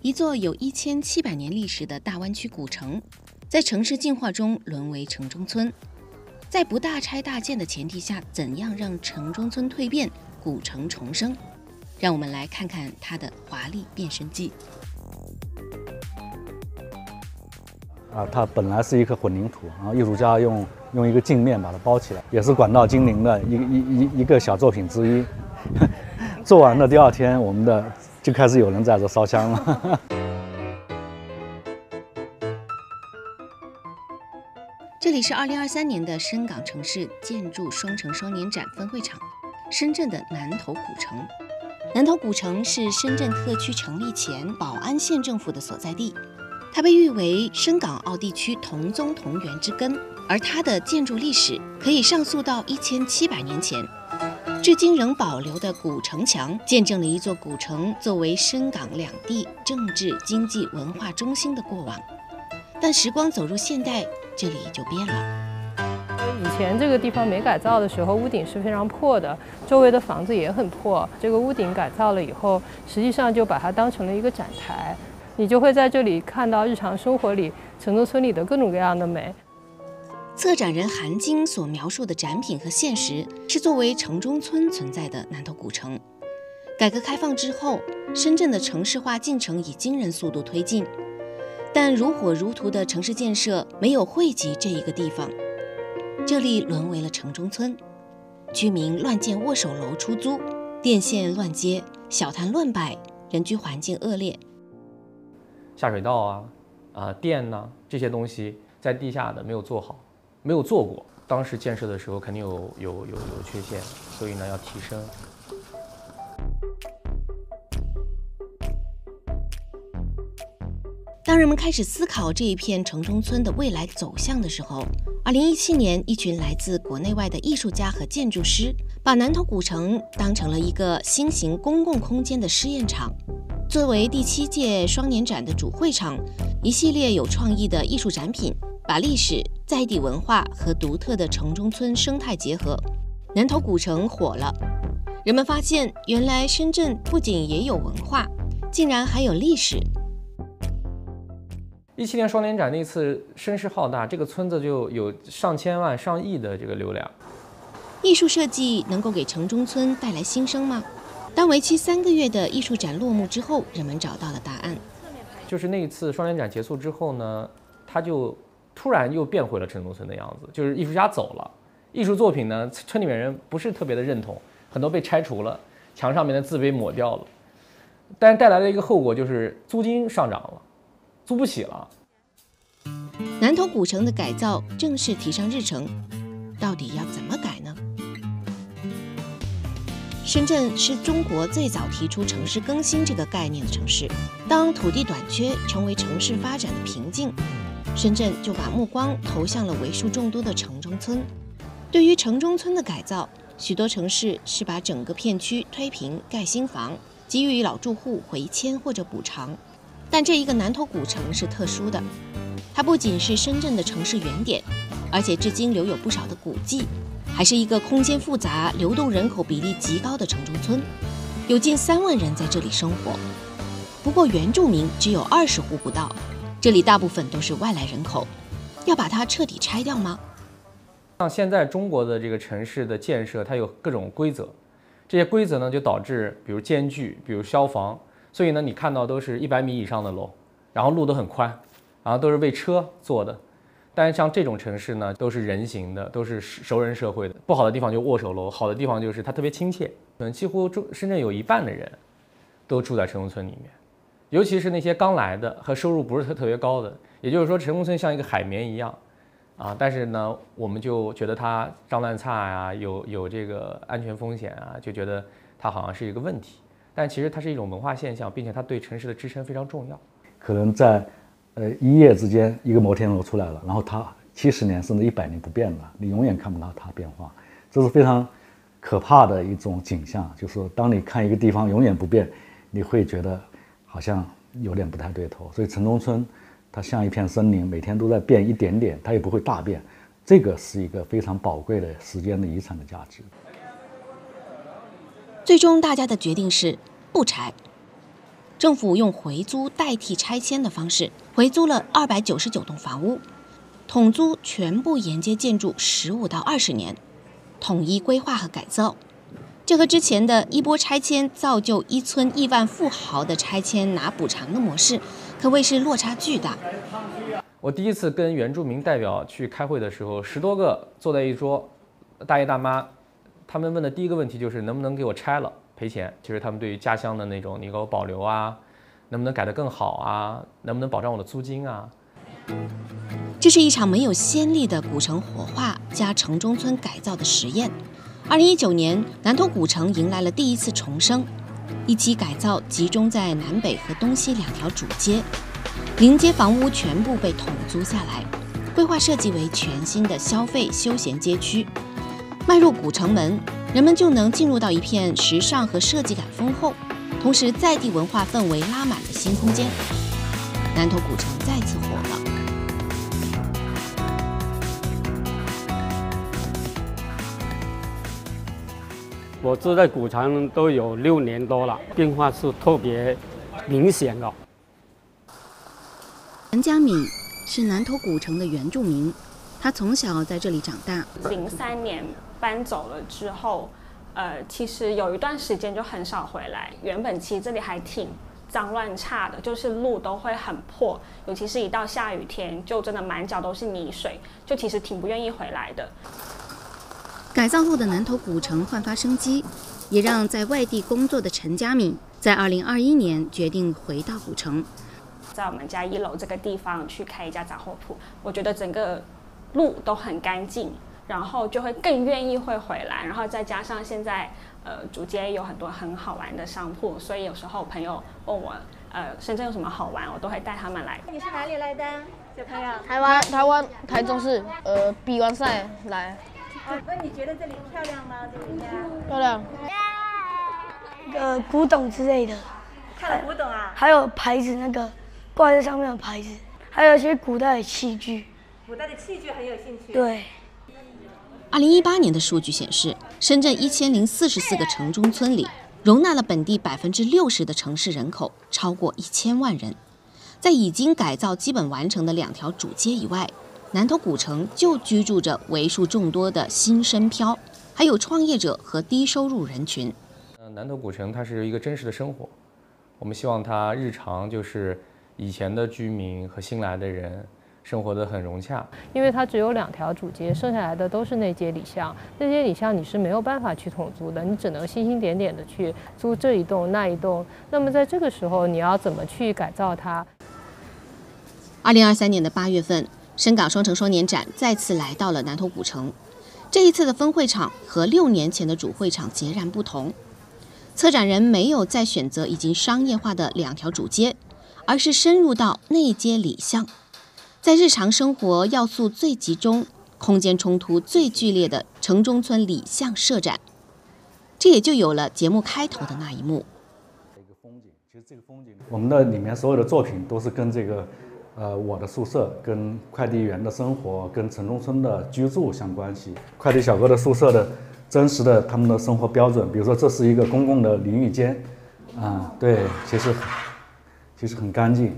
一座有1700年历史的大湾区古城，在城市进化中沦为城中村。在不大拆大建的前提下，怎样让城中村蜕变，古城重生？让我们来看看它的华丽变身记。 它本来是一颗混凝土，然后艺术家用一个镜面把它包起来，也是管道精灵的一个小作品之一。做完的第二天，我们就开始有人在这烧香了。 这里是2023年的深港城市建筑双城双年展分会场，深圳的南头古城。南头古城是深圳特区成立前宝安县政府的所在地，它被誉为深港澳地区同宗同源之根，而它的建筑历史可以上溯到1700年前。至今仍保留的古城墙，见证了一座古城作为深港两地政治、经济、文化中心的过往。但时光走入现代，这里就变了。 以前这个地方没改造的时候，屋顶是非常破的，周围的房子也很破。这个屋顶改造了以后，实际上就把它当成了一个展台，你就会在这里看到日常生活里城中村里的各种各样的美。 策展人韩晶所描述的展品和现实，是作为城中村存在的南头古城。改革开放之后，深圳的城市化进程以惊人速度推进，但如火如荼的城市建设没有惠及这一个地方，这里沦为了城中村，居民乱建握手楼出租，电线乱接，小摊乱摆，人居环境恶劣。 下水道电这些东西在地下的没有做好，没有做过。当时建设的时候肯定有缺陷，所以呢要提升。 当人们开始思考这一片城中村的未来走向的时候，2017年，一群来自国内外的艺术家和建筑师，把南头古城当成了一个新型公共空间的试验场。作为第7届双年展的主会场，一系列有创意的艺术展品，把历史、在地文化和独特的城中村生态结合，南头古城火了。人们发现，原来深圳不仅也有文化，竟然还有历史。 17年双年展那次声势浩大，这个村子就有上千万、上亿的这个流量。 艺术设计能够给城中村带来新生吗？当为期3个月的艺术展落幕之后，人们找到了答案。 就是那一次双年展结束之后呢，它就突然又变回了城中村的样子，就是艺术家走了，艺术作品呢，村里面人不是特别的认同，很多被拆除了，墙上面的字被抹掉了，但是带来的一个后果就是租金上涨了，租不起了。 南头古城的改造正式提上日程，到底要怎么改呢？深圳是中国最早提出城市更新这个概念的城市。当土地短缺成为城市发展的瓶颈，深圳就把目光投向了为数众多的城中村。对于城中村的改造，许多城市是把整个片区推平盖新房，给予老住户回迁或者补偿。但这一个南头古城是特殊的，它不仅是深圳的城市原点，而且至今留有不少的古迹，还是一个空间复杂、流动人口比例极高的城中村，有近3万人在这里生活。不过原住民只有20户不到，这里大部分都是外来人口，要把它彻底拆掉吗？ 像现在中国的这个城市的建设，它有各种规则，这些规则呢就导致，比如间距，比如消防，所以呢你看到都是100米以上的楼，然后路都很宽，然后都是为车做的。但是像这种城市呢，都是人行的，都是熟人社会的。不好的地方就握手楼，好的地方就是它特别亲切。几乎深圳有1半的人都住在城中村里面，尤其是那些刚来的和收入不是特别高的。也就是说，城中村像一个海绵一样但是呢，我们就觉得它脏乱差呀，有这个安全风险就觉得它好像是一个问题。但其实它是一种文化现象，并且它对城市的支撑非常重要。 可能在一夜之间，一个摩天楼出来了，然后它70年甚至100年不变了，你永远看不到它变化，这是非常可怕的一种景象。就是说，当你看一个地方永远不变，你会觉得好像有点不太对头。所以城中村它像一片森林，每天都在变一点点，它也不会大变，这个是一个非常宝贵的时间的遗产的价值。 最终大家的决定是不拆。 政府用回租代替拆迁的方式，回租了299栋房屋，统租全部沿街建筑15到20年，统一规划和改造。这和之前的一波拆迁造就一村亿万富豪的拆迁拿补偿的模式，可谓是落差巨大。 我第一次跟原住民代表去开会的时候，10多个坐在一桌，大爷大妈，他们问的第一个问题就是能不能给我拆了赔钱，就是他们对于家乡的那种你给我保留啊，能不能改得更好啊，能不能保障我的租金啊。 这是一场没有先例的古城活化加城中村改造的实验。2019年，南头古城迎来了第一次重生，一期改造集中在南北和东西2条主街，临街房屋全部被统租下来，规划设计为全新的消费休闲街区。迈入古城门，人们就能进入到一片时尚和设计感丰厚，同时在地文化氛围拉满的新空间。南头古城再次火了。 我住在古城都有6年多了，变化是特别明显的。 陈佳敏是南头古城的原住民，他从小在这里长大。 03年搬走了之后，其实有一段时间就很少回来。原本其实这里还挺脏乱差的，就是路都会很破，尤其是一到下雨天，就真的满脚都是泥水，就其实挺不愿意回来的。 改造后的南头古城焕发生机，也让在外地工作的陈佳敏在2021年决定回到古城， 在我们家1楼这个地方去开一家杂货铺。我觉得整个路都很干净，然后就会更愿意会回来。然后再加上现在主街有很多很好玩的商铺，所以有时候朋友问我深圳有什么好玩，我都会带他们来。 你是哪里来的小朋友？ 台湾台中市比完赛来。 那你觉得这里漂亮吗？这里漂亮。 古董之类的。 看了古董啊？ 还有牌子，那个挂在上面的牌子，还有一些古代的器具。 古代的器具很有兴趣。 对。 2018年的数据显示，深圳1044个城中村里，容纳了本地60%的城市人口，超过1000万人。在已经改造基本完成的2条主街以外，南头古城就居住着为数众多的新深漂，还有创业者和低收入人群。 南头古城它是一个真实的生活，我们希望它日常就是以前的居民和新来的人生活得很融洽。 因为它只有2条主街，剩下来的都是内街里巷，内街里巷你是没有办法去统租的，你只能星星点点的去租这一栋那一栋。那么在这个时候，你要怎么去改造它 ？2023年的8月份。深港双城双年展再次来到了南头古城，这一次的分会场和6年前的主会场截然不同。策展人没有再选择已经商业化的2条主街，而是深入到内街里巷，在日常生活要素最集中、空间冲突最剧烈的城中村里巷设展，这也就有了节目开头的那一幕。 一个风景，其实这个风景，我们的里面所有的作品都是跟这个。我的宿舍跟快递员的生活跟城中村的居住相关系，快递小哥的宿舍的真实的他们的生活标准，比如说这是一个公共的淋浴间，对，其实很干净。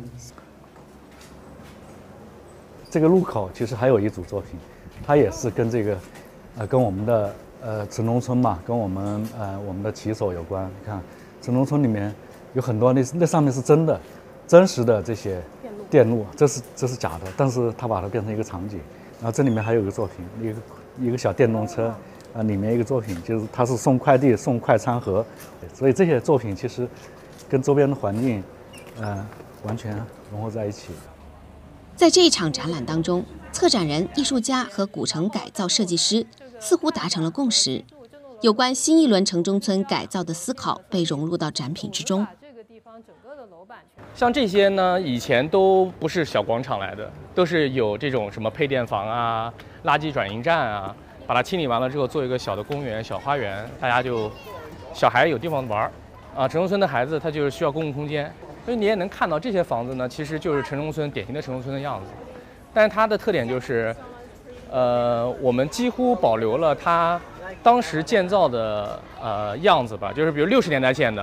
这个路口其实还有一组作品，它也是跟这个跟我们的城中村嘛，跟我们的骑手有关。你看城中村里面有很多那上面是真实的这些电路，这是假的，但是他把它变成一个场景。然后这里面还有一个作品，一个小电动车，里面一个作品就是它是送快递送快餐盒，所以这些作品其实跟周边的环境完全融合在一起。 在这一场展览当中，策展人、艺术家和古城改造设计师似乎达成了共识，有关新一轮城中村改造的思考被融入到展品之中。 像这些呢，以前都不是小广场来的，都是有这种什么配电房啊、垃圾转运站啊，把它清理完了之后，做一个小的公园、小花园，大家就小孩有地方玩啊。城中村的孩子他就是需要公共空间，所以你也能看到这些房子呢，其实就是城中村典型的城中村的样子。但是它的特点就是，我们几乎保留了它当时建造的样子吧，就是比如60年代建的。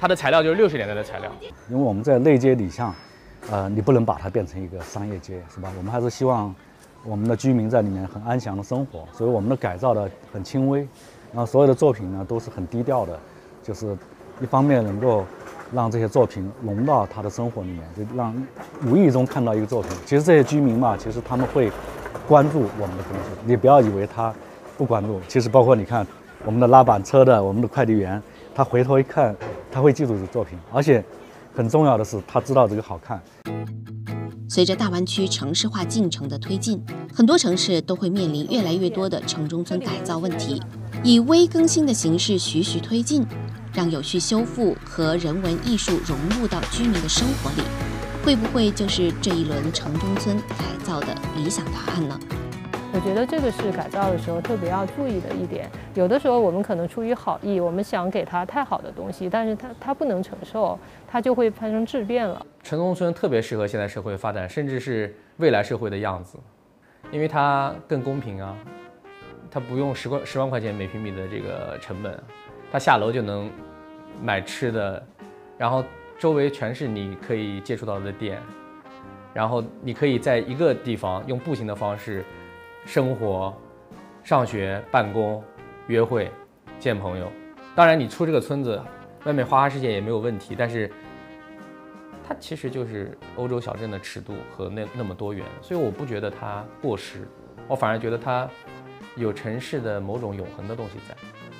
它的材料就是60年代的材料。 因为我们在内街里巷，你不能把它变成一个商业街，是吧？我们还是希望我们的居民在里面很安详的生活，所以我们的改造的很轻微，然后所有的作品呢都是很低调的，就是一方面能够让这些作品融到他的生活里面，就让无意中看到一个作品。其实这些居民嘛，其实他们会关注我们的东西，你不要以为他不关注，其实包括你看我们的拉板车的、我们的快递员，他回头一看，他会记住这个作品，而且很重要的是，他知道这个好看。 随着大湾区城市化进程的推进，很多城市都会面临越来越多的城中村改造问题，以微更新的形式徐徐推进，让有序修复和人文艺术融入到居民的生活里，会不会就是这一轮城中村改造的理想答案呢？ 我觉得这个是改造的时候特别要注意的一点。有的时候我们可能出于好意，我们想给它太好的东西，但是它不能承受，它就会发生质变了。 城中村特别适合现在社会发展，甚至是未来社会的样子，因为它更公平啊，它不用10万块钱每平米的这个成本，它下楼就能买吃的，然后周围全是你可以接触到的店，然后你可以在一个地方用步行的方式生活、上学、办公、约会、见朋友。当然，你出这个村子，外面花花世界也没有问题，但是它其实就是欧洲小镇的尺度和那么多元，所以我不觉得它过时，我反而觉得它有城市的某种永恒的东西在。